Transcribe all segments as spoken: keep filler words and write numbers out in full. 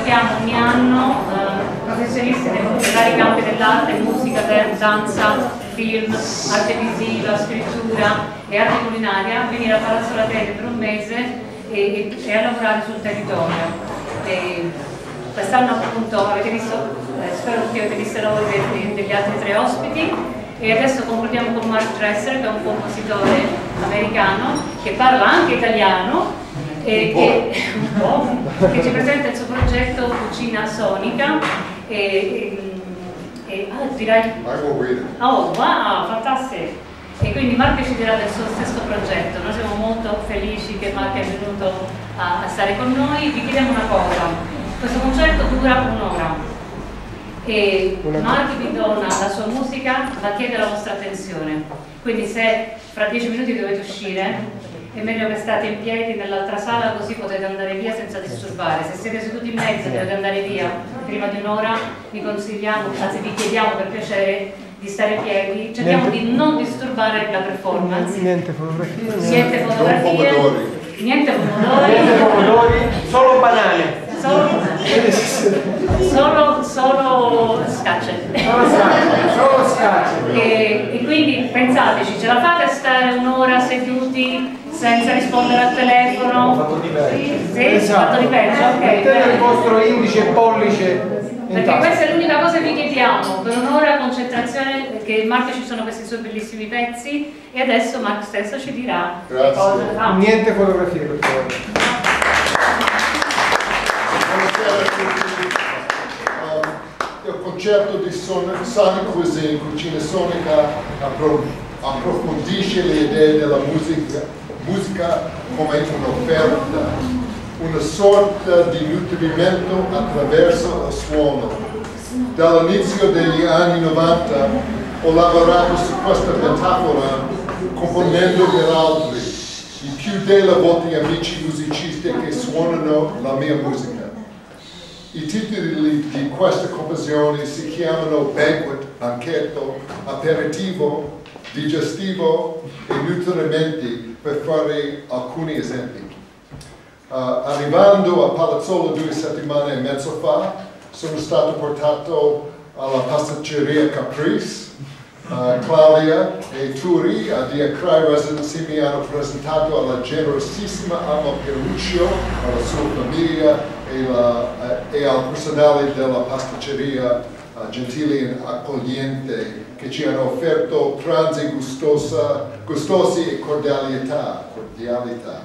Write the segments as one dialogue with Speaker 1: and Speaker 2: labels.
Speaker 1: ospitiamo ogni anno eh, professionisti dei vari campi dell'arte, musica, danza, film, arte visiva, scrittura e arte culinaria, a venire a Palazzolo per un mese e, e, e a lavorare sul territorio. Quest'anno appunto avete visto, eh, spero che avete visto i lavori degli, degli altri tre ospiti, e adesso concludiamo con Mark Dresser, che è un compositore americano che parla anche italiano e che, un po', che ci presenta il suo progetto Cucina Sonica e, e, e ah, direi oh wow, fantastico. E quindi Mark ci dirà del suo stesso progetto. Noi siamo molto felici che Mark è venuto a, a stare con noi. Vi chiediamo una cosa: questo concerto dura un'ora e Mark vi dona la sua musica ma chiede la vostra attenzione, quindi se fra dieci minuti dovete uscire è meglio che state in piedi nell'altra sala, così potete andare via senza disturbare. Se siete seduti in mezzo e dovete andare via prima di un'ora, vi consigliamo, anzi vi chiediamo per piacere di stare in piedi, cerchiamo niente, di non disturbare la performance.
Speaker 2: Niente fotografie,
Speaker 1: niente fotografie, niente pomodori,
Speaker 2: niente pomodori, solo banane.
Speaker 1: Solo, solo, solo scacce.
Speaker 2: Solo scacce, solo scacce.
Speaker 1: E, e quindi pensateci, ce la fate a stare un'ora seduti senza rispondere al telefono?
Speaker 2: Ho fatto di peggio.
Speaker 1: Sì, sì, esatto. Fatto di peggio, ok.
Speaker 2: Mettete il vostro indice e pollice.
Speaker 1: Perché questa è l'unica cosa che vi chiediamo, per un'ora concentrazione, perché Mark ci sono questi suoi bellissimi pezzi e adesso Mark stesso ci dirà le cose. Ah.
Speaker 2: Niente fotografie per favore.
Speaker 3: Il concerto di Sonic Cuisine, Cucina Sonica, approfondisce le idee della musica, musica come un'offerta, una sorta di nutrimento attraverso il suono. Dall'inizio degli anni novanta ho lavorato su questa metafora componendo per altri, i più delle volte amici musicisti che suonano la mia musica. I titoli di questa composizione si chiamano Banquet, Banchetto, Aperitivo, Digestivo e Nutrimenti, per fare alcuni esempi. Uh, arrivando a Palazzolo due settimane e mezzo fa, sono stato portato alla pasticceria Caprice. Uh, Claudia e Turi uh, di Akrai Residency mi hanno presentato alla generosissima Amma Peruccio, alla sua famiglia e, la, uh, e al personale della pasticceria uh, gentile e accogliente, che ci hanno offerto pranzi gustosa, gustosi e cordialità. cordialità.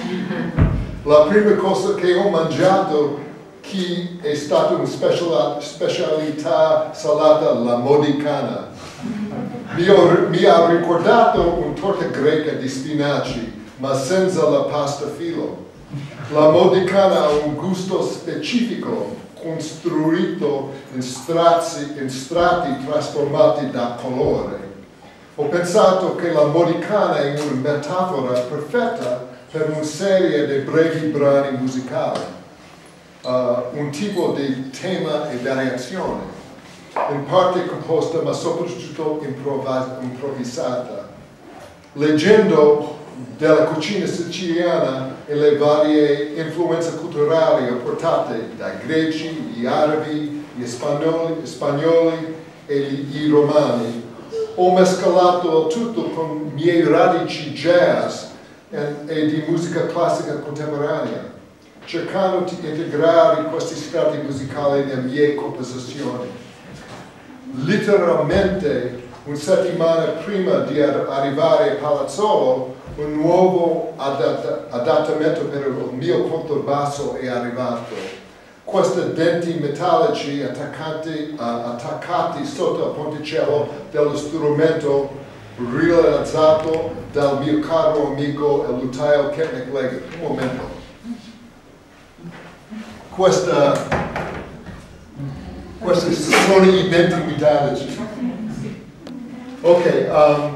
Speaker 3: La prima cosa che ho mangiato che è stata una special, specialità salata, la modicana. Mi, ho, mi ha ricordato una torta greca di spinaci, ma senza la pasta filo. La modicana ha un gusto specifico, costruito in, strazi, in strati trasformati da colore. Ho pensato che la modicana è una metafora perfetta per una serie di brevi brani musicali, uh, un tipo di tema e variazione, in parte composta ma soprattutto improvvisata. Leggendo della cucina siciliana e le varie influenze culturali apportate dai greci, gli arabi, gli spagnoli, gli spagnoli e gli, i romani, ho mescolato il tutto con miei radici jazz e, e di musica classica contemporanea, cercando di integrare questi strati musicali nelle mie composizioni. Letteralmente, una settimana prima di arrivare a Palazzolo, un nuovo adatt adattamento per il mio controbasso è arrivato. Questi denti metallici attaccati, uh, attaccati sotto il ponticello dello strumento realizzato dal mio caro amico il lutaio Ketnik Lega. Un momento. Questa, questi sono i denti metallici. Ok, um,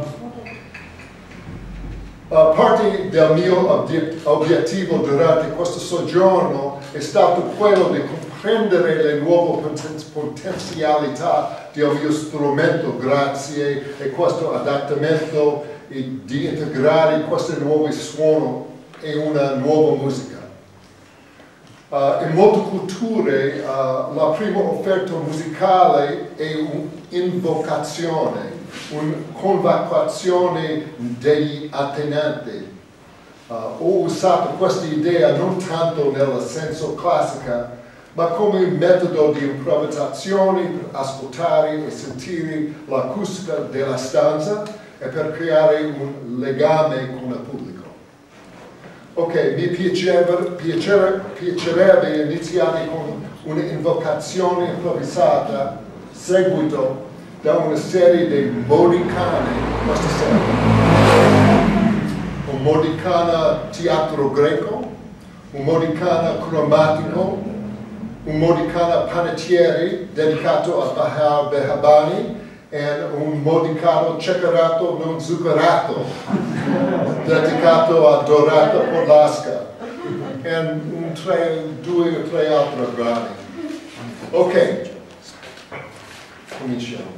Speaker 3: uh, parte del mio obiettivo durante questo soggiorno è stato quello di comprendere le nuove poten potenzialità del mio strumento grazie a questo adattamento e di integrare questi nuovi suoni in una nuova musica. Uh, in molte culture uh, la prima offerta musicale è un'invocazione, una convocazione degli attenenti. Uh, ho usato questa idea non tanto nel senso classico, ma come un metodo di improvvisazione per ascoltare e sentire l'acustica della stanza e per creare un legame con il pubblico. Ok, mi piaceva, piacere, piacerebbe iniziare con un'invocazione improvvisata, seguito da una serie di modicane questa sera. Un modicana teatro greco, un modicana cromatico, un modicana panettiere dedicato a Bahar Behabani e un modicano cecerato non zuccherato dedicato a Dorata Podlaska e un tre, due o tre altri brani. Ok, cominciamo.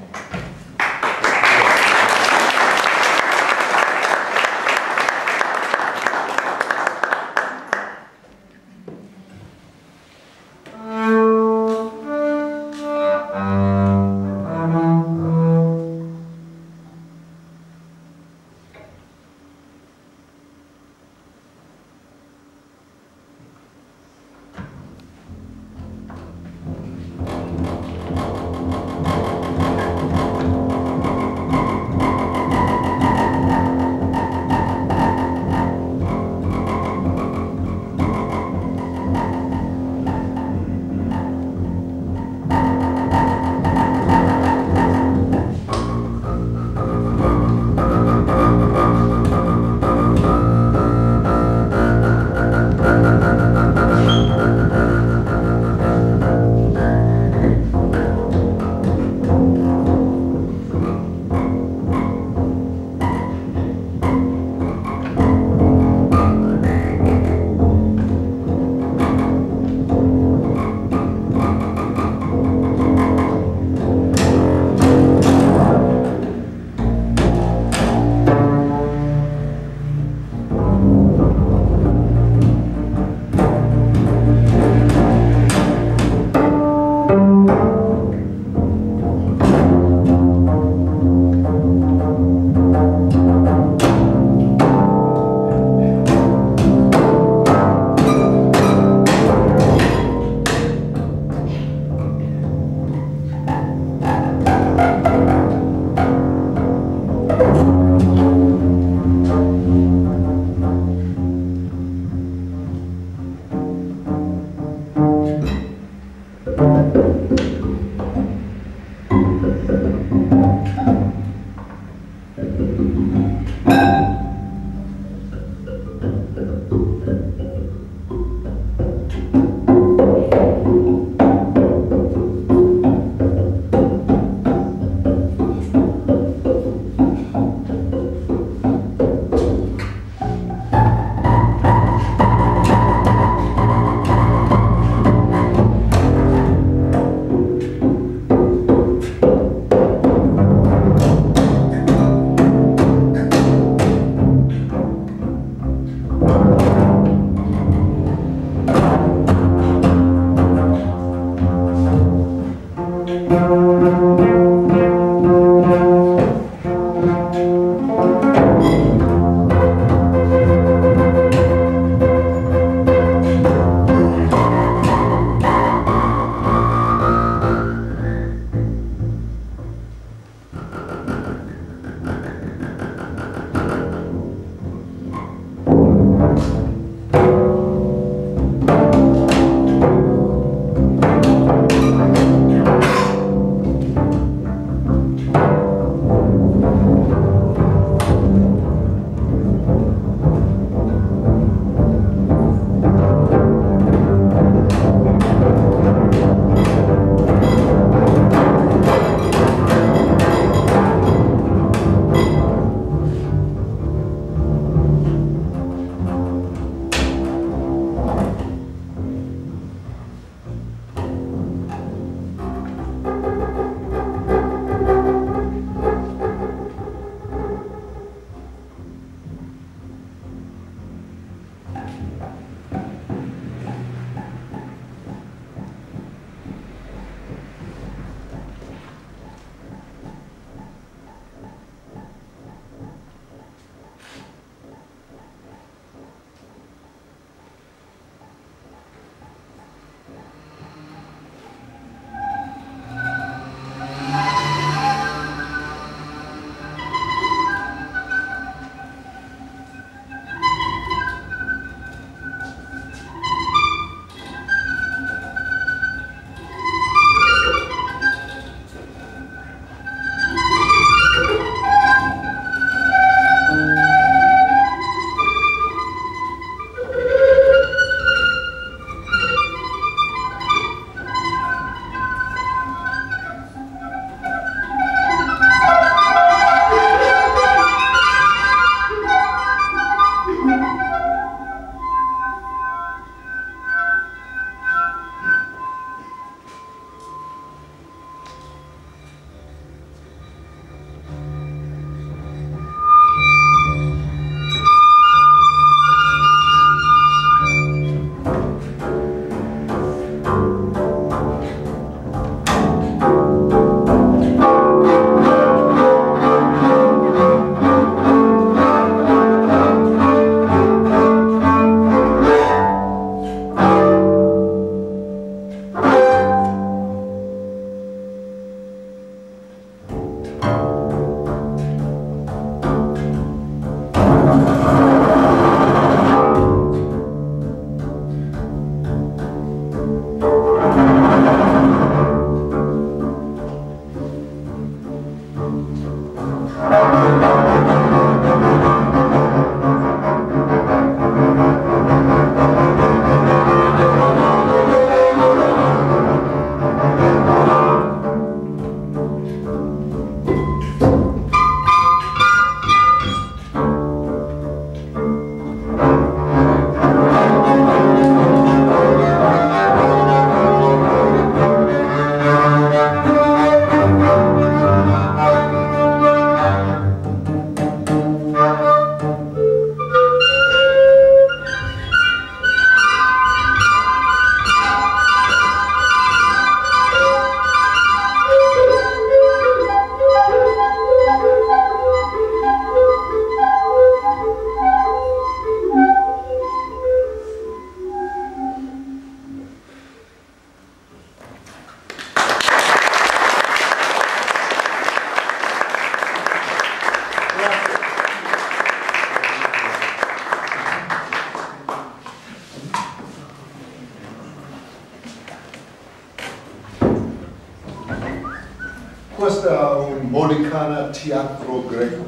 Speaker 3: Questo è un modicana teatro greco.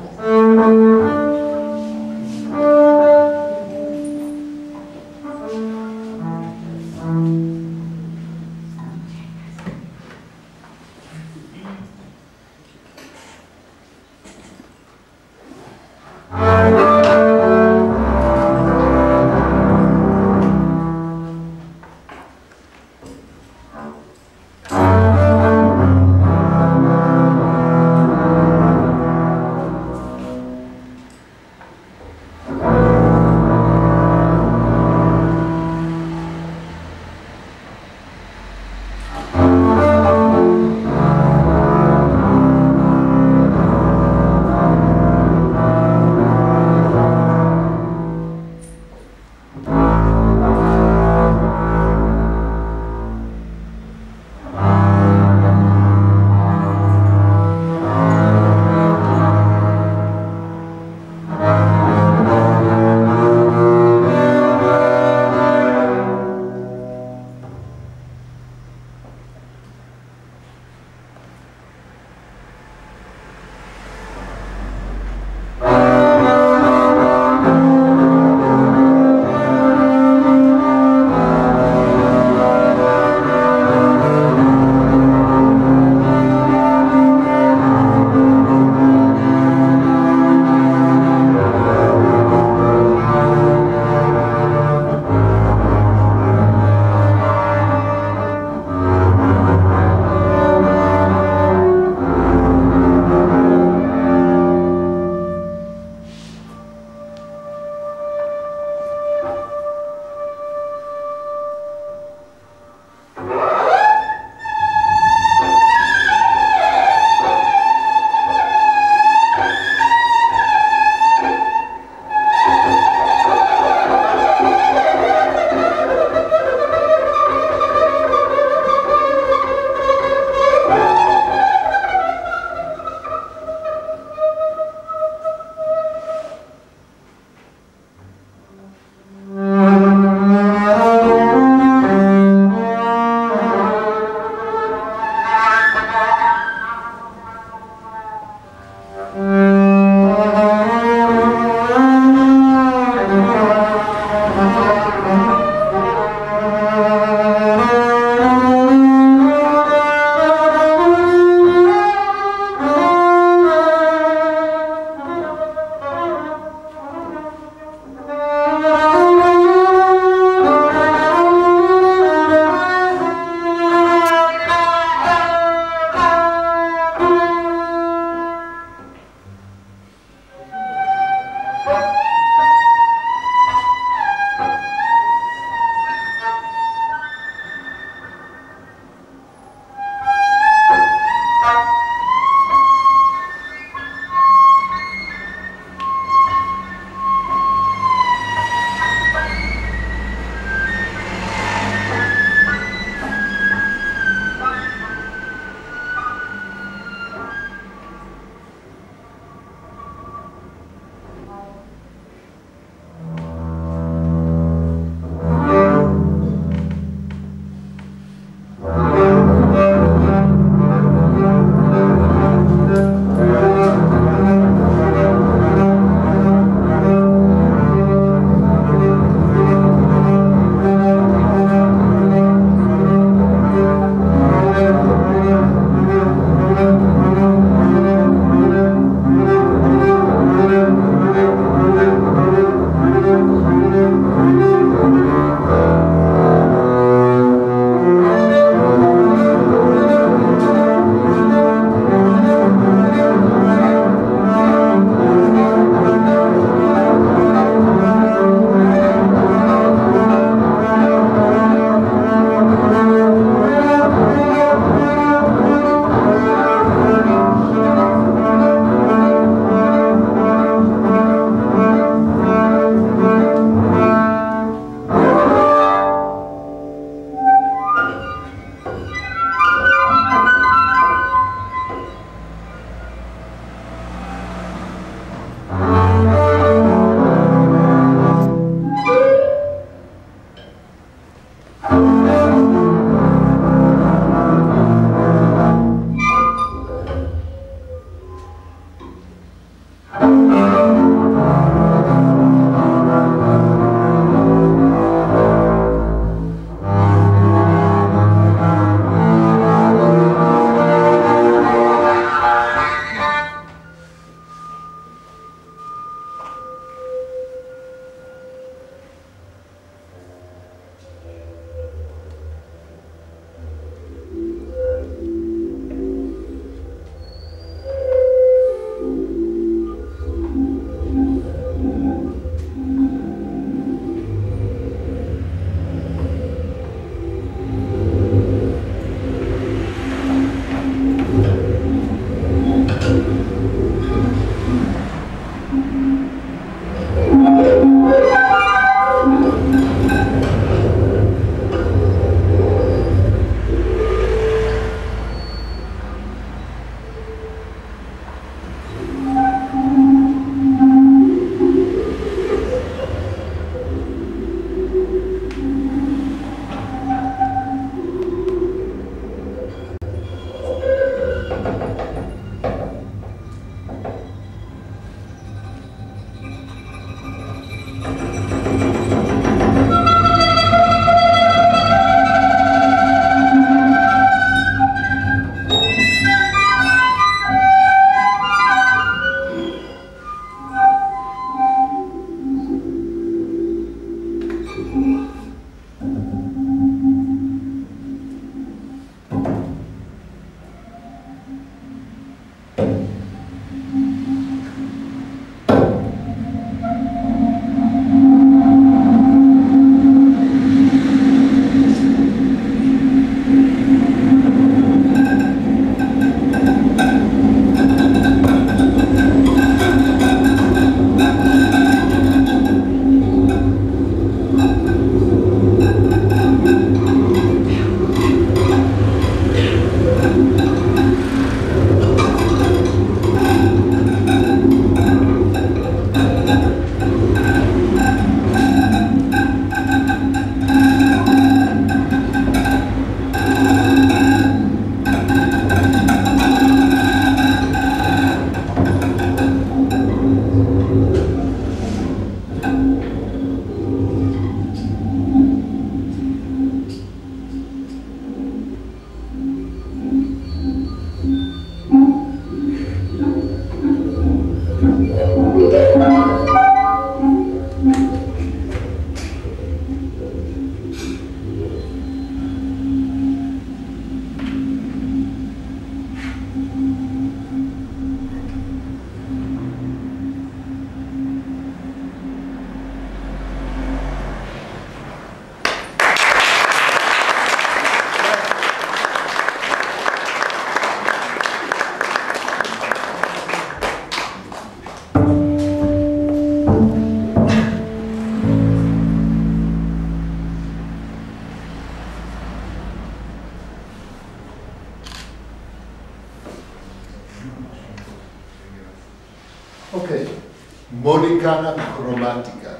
Speaker 3: Ok, modicana cromatica.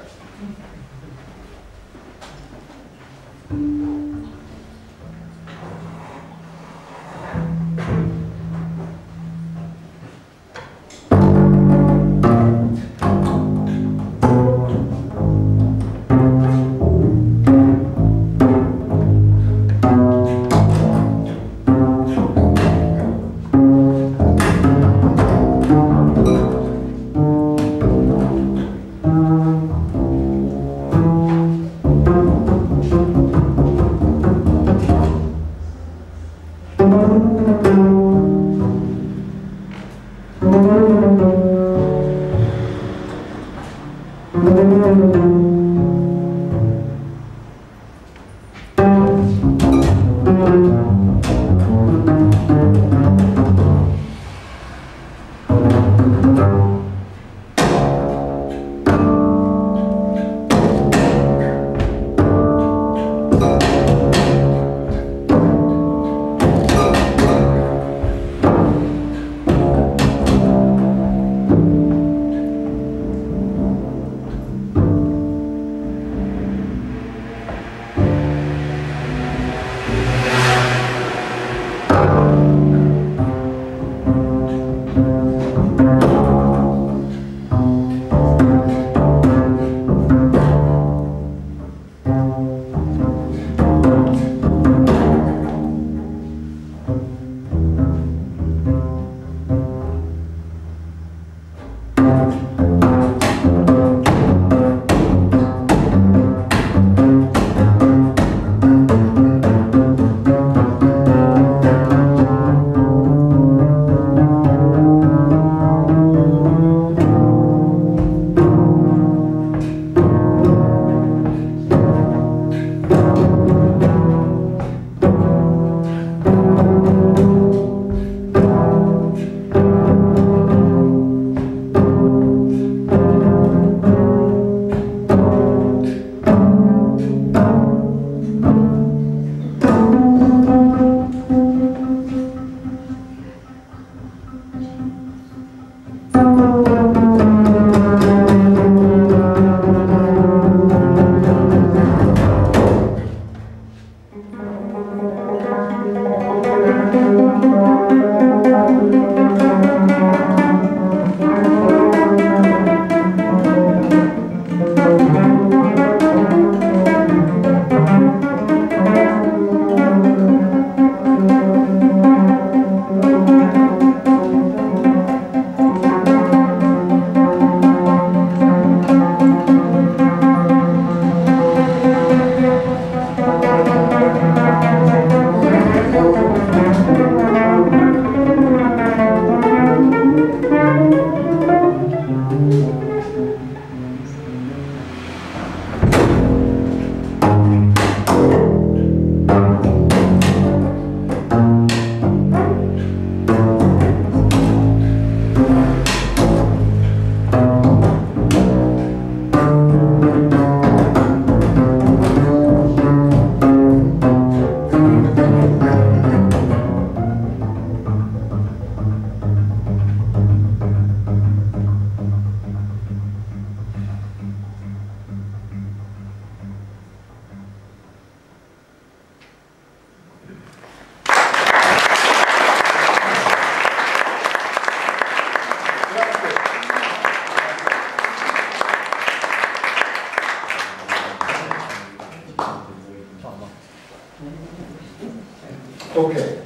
Speaker 3: Ok,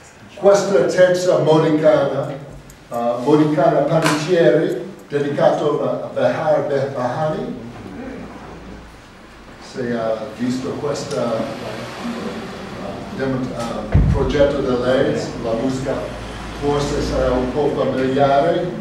Speaker 3: questa terza modicana, uh, modicana panettiere, dedicato a Behar Behani. Se ha visto questo uh, uh, progetto di lei, la musica forse sarà un po' familiare.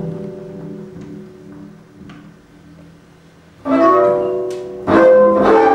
Speaker 3: Thank you.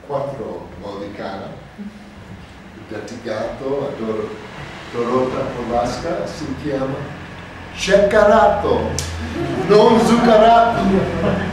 Speaker 3: quattro modi canna, dedicato a Dor Dorota Polasca, si chiama Ceccarato, non zuccherato.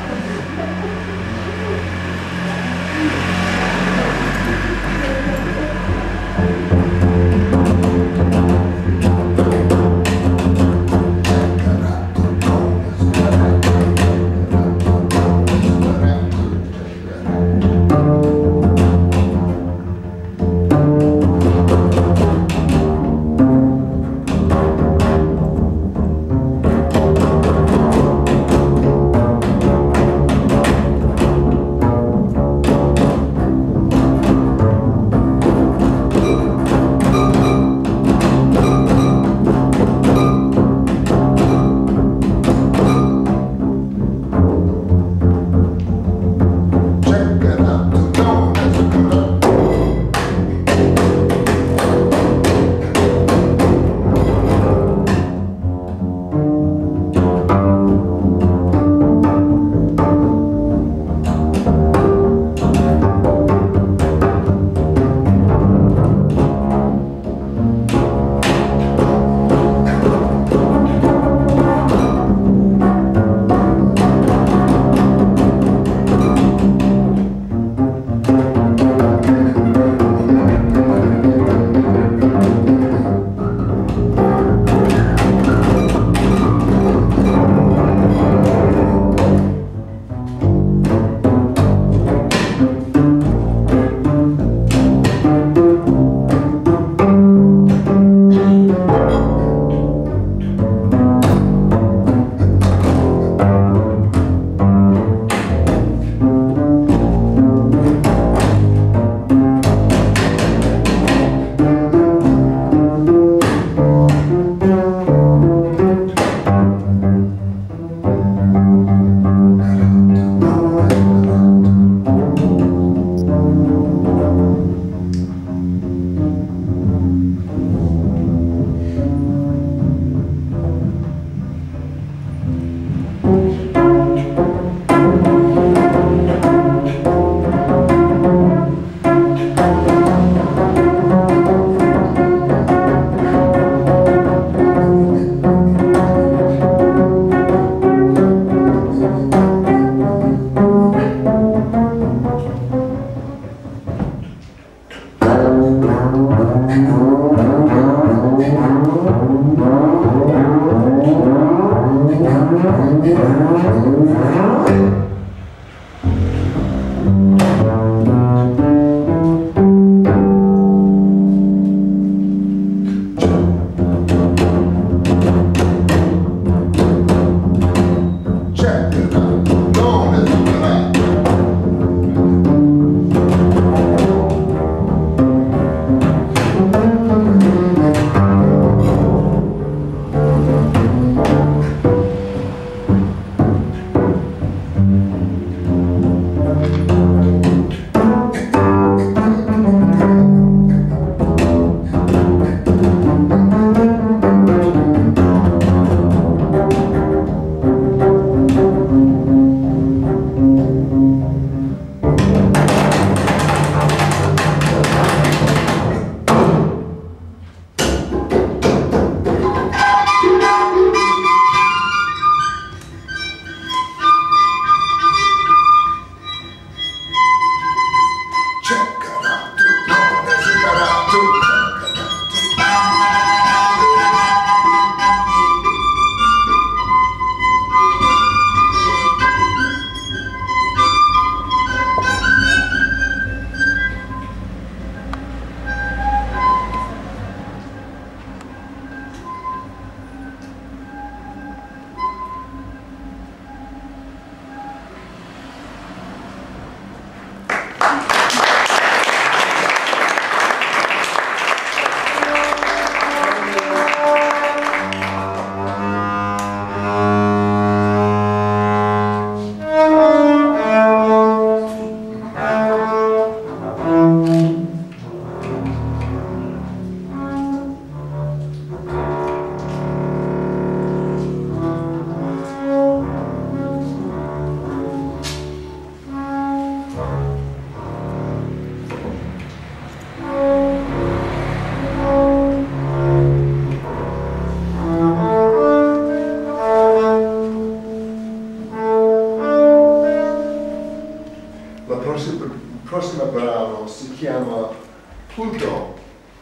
Speaker 3: brano si chiama Pluto.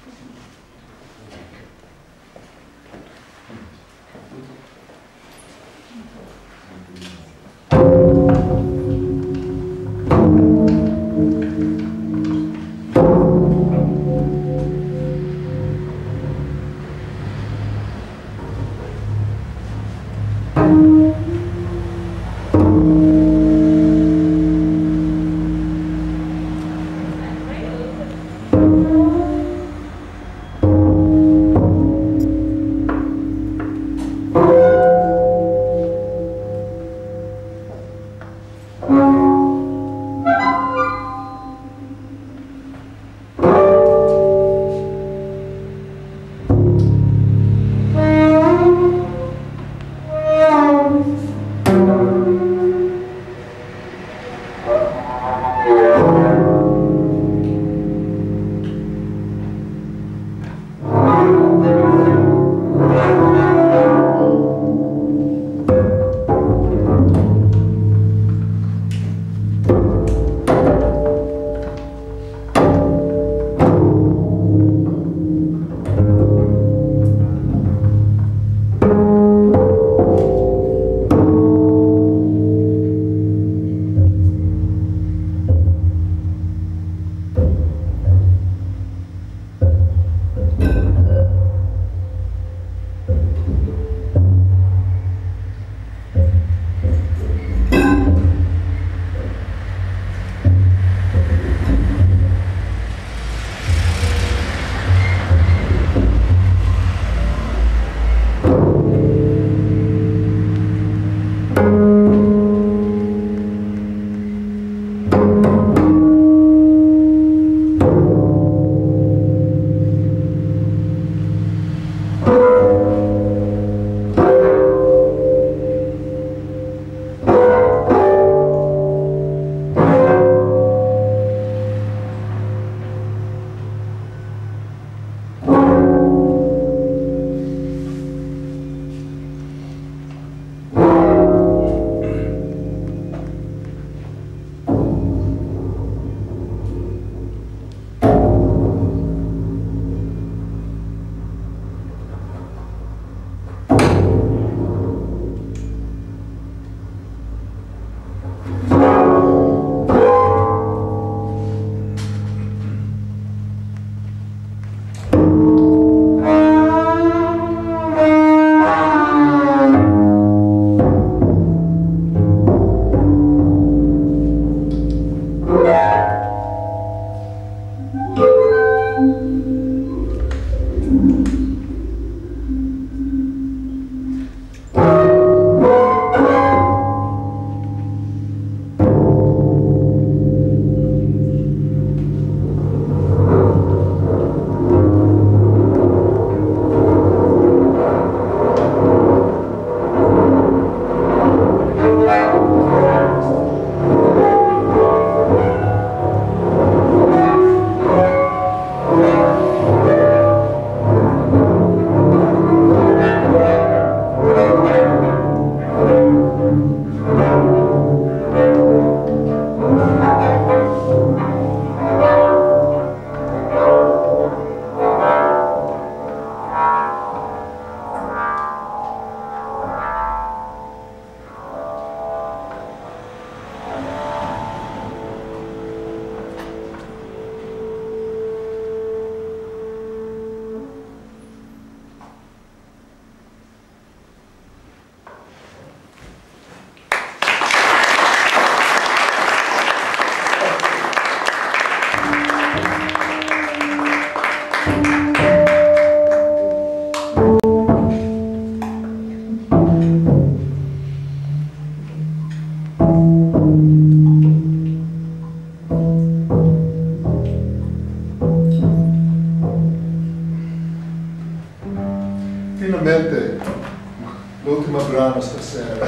Speaker 3: Finalmente, l'ultimo brano stasera,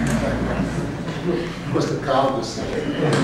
Speaker 3: questo caldo sera.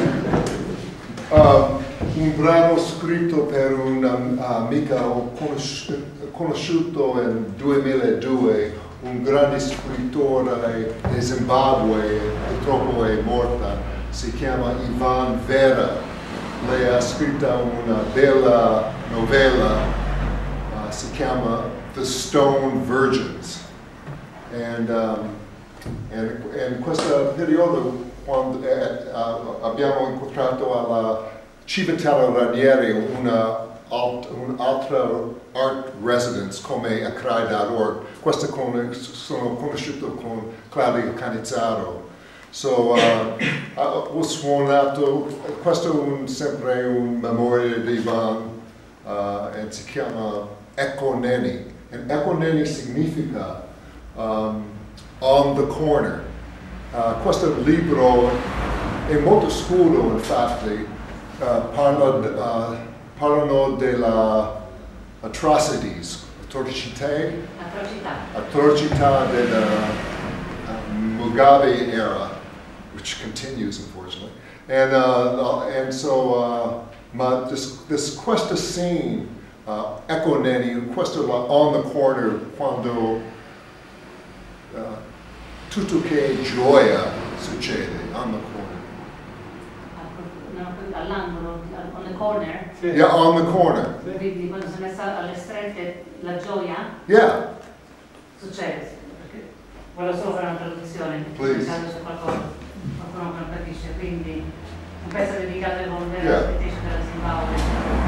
Speaker 3: Uh, un brano scritto per un'amica ho conosciuto nel duemiladue, un grande scrittore di Zimbabwe, purtroppo è morta, si chiama Ivan Vera. lei ha scritto una bella novella, uh, si chiama The Stone Virgins. And, um, and, and in questo periodo, quando eh, uh, abbiamo incontrato alla Civitella Ranieri una alt, un'altra art residence come Akrai dot org. Questo con, sono conosciuto con Claudio Canizzaro. So, uh, ho suonato, questo è un, sempre un memoria di Ivan, uh, e si chiama Ecco Neni. E Ecco Neni significa um, on the corner. Uh, questo libro è molto scuro, infatti, uh, parla, uh, parlano della atrocities, atrocità,
Speaker 1: Atrocità.
Speaker 3: atrocità della uh, Mugabe era, which continues, unfortunately. And, uh, and so, uh, ma this, this questo scene, uh, Ecco Neni, questo on the corner, quando uh, tutto che gioia succede on the corner.
Speaker 1: All'angolo, on the corner.
Speaker 3: Yeah, on the corner.
Speaker 1: Quindi quando si è messa alle strette la gioia,
Speaker 3: Yeah.
Speaker 1: succede. Perché voglio solo fare una traduzione,
Speaker 3: Please.
Speaker 1: pensando su qualcosa, qualcuno che non capisce. Quindi un pezzo dedicato ai bomberi
Speaker 3: Yeah.
Speaker 1: aspettaci della Zimbabwe.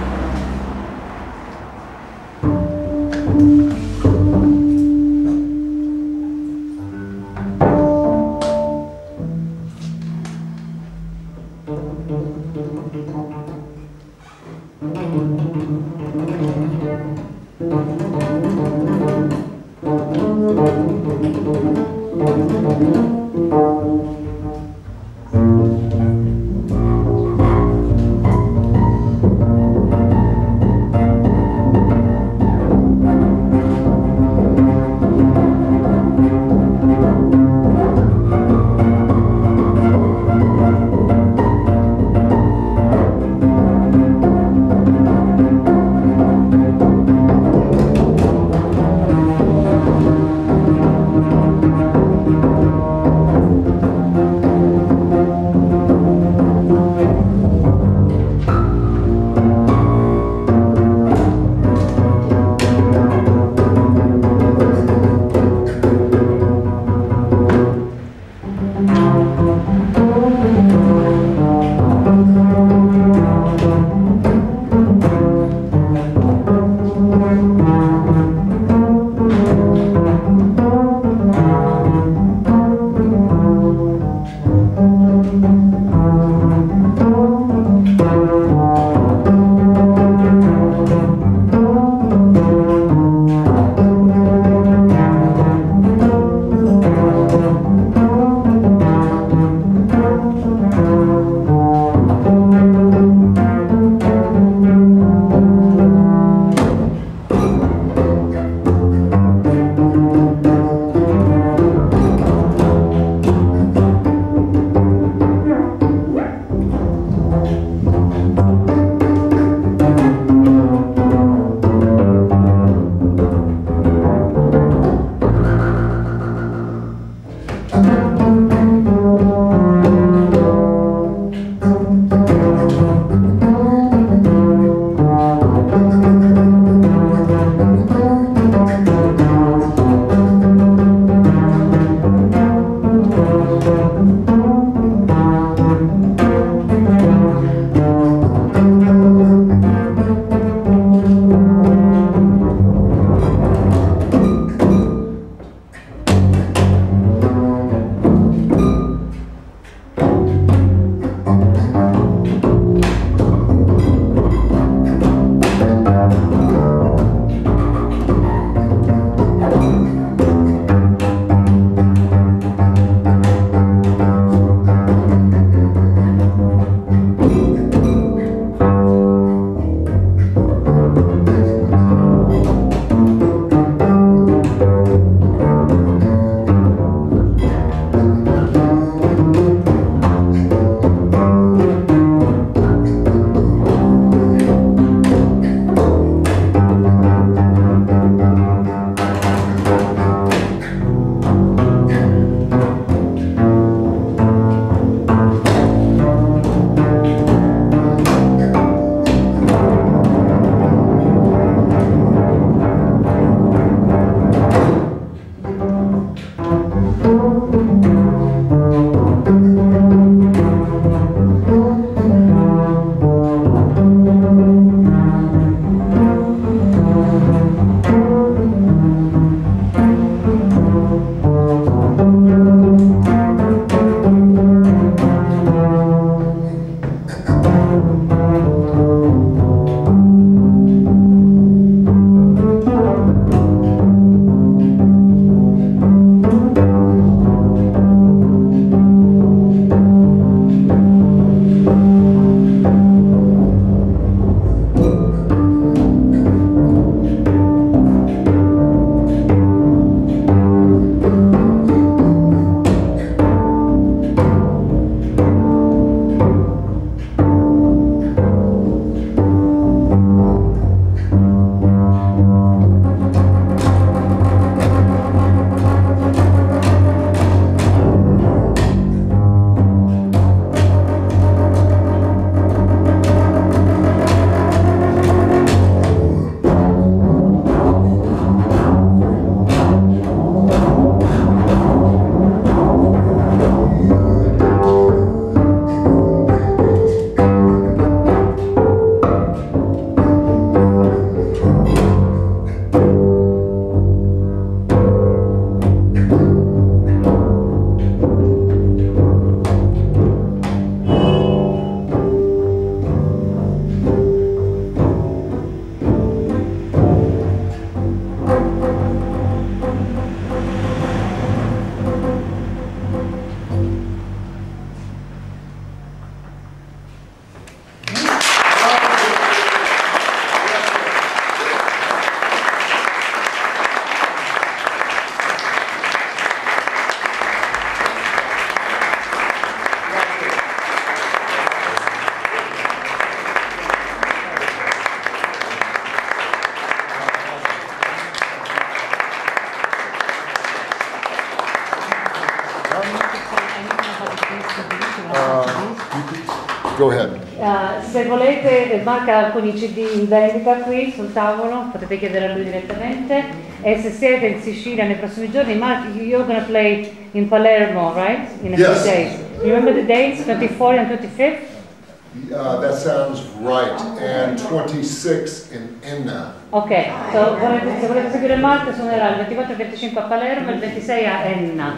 Speaker 3: Go ahead.
Speaker 1: Uh, se volete, Mark ha alcuni C D in vendita qui sul tavolo, potete chiedere a lui direttamente. E se siete in Sicilia nei prossimi giorni, Mark, you're going to play in Palermo, right? In a
Speaker 3: Yes.
Speaker 1: few days. You remember the dates, twenty-fourth and twenty-fifth?
Speaker 3: Uh, that sounds right. And twenty-six in Enna.
Speaker 1: Ok, so, volete, se volete seguire Mark suonerà il ventiquattro e venticinque a Palermo e il ventisei a Enna.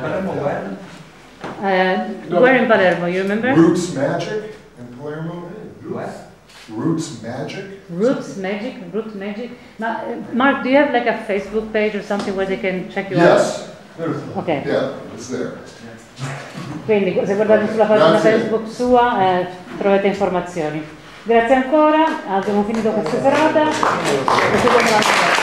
Speaker 1: Uh, where in Palermo, you remember?
Speaker 3: Roots Magic in Palermo. What? Roots Magic.
Speaker 1: Roots Magic, Roots Magic. Now, uh, Mark, do you have like a Facebook page or something where they can check you
Speaker 3: Yes.
Speaker 1: out? Ok.
Speaker 3: Yeah, it's there.
Speaker 1: Quindi se guardate sulla pagina
Speaker 3: Grazie.
Speaker 1: Facebook sua eh, trovate informazioni. Grazie ancora, abbiamo finito questa serata. E seguiamo l'altra volta.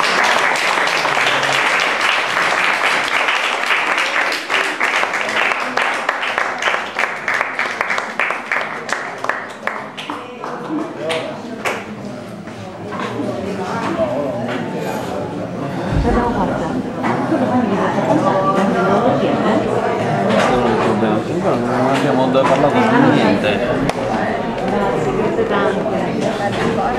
Speaker 4: Non abbiamo parlato di niente.
Speaker 1: Grazie, grazie tante.